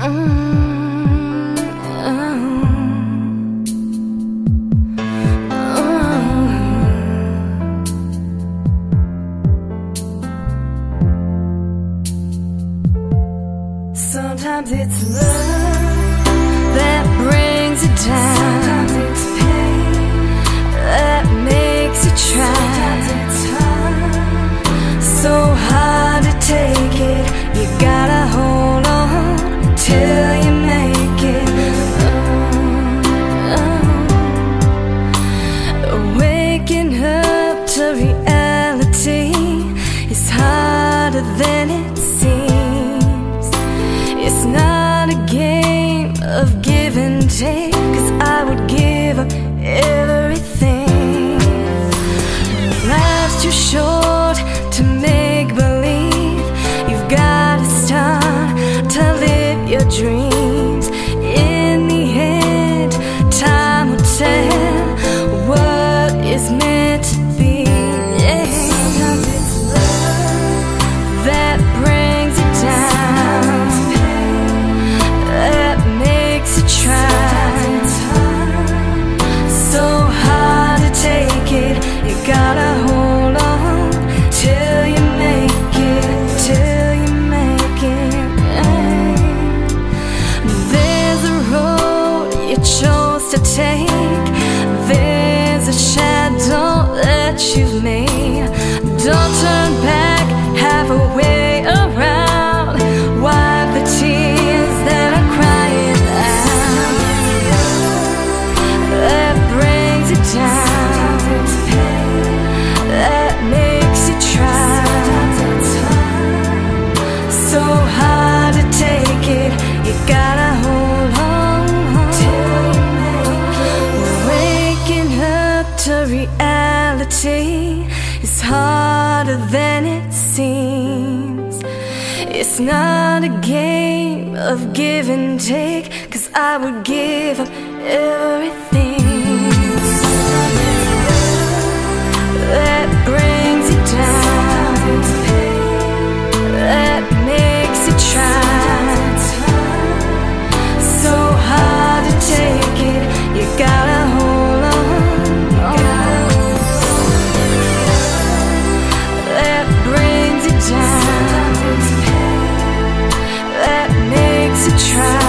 Sometimes it's love that brings it down. Sometimes it's pain that makes you try. Sometimes it's hard, so hard to take it. You gotta hold on till you make it. Waking up to reality is harder than it seems. It's not a game of give and take, 'cause I would give up everything. Life's too short to make believe. You've gotta start to live your dreams. In the end, time will tell what is meant to be. Yeah. Sometimes it's love that brings it down, that makes you try. So hard to take it. You gotta hold on till you make it, till you make it. There's a road you chose to take. There's a shadow that you've made. Don't turn back, have a way around. Wipe the tears that are crying out. That brings it down, that makes you try. So hard to take it. You gotta hold on till you make it. Waking up to reality is harder than it seems. It's not a game of give and take, 'cause I would give up everything. That brings you down, that makes you try. So hard to take it. You gotta hold on. That brings you down, that makes you try.